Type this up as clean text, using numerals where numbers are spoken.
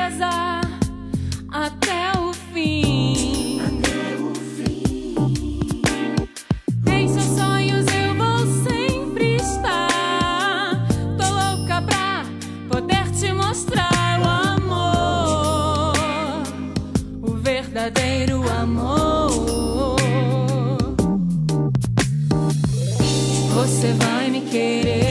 certeza até o fim. Em seus sonhos eu vou sempre estar. Tô louca pra poder te mostrar o amor, o verdadeiro amor. Você vai me querer.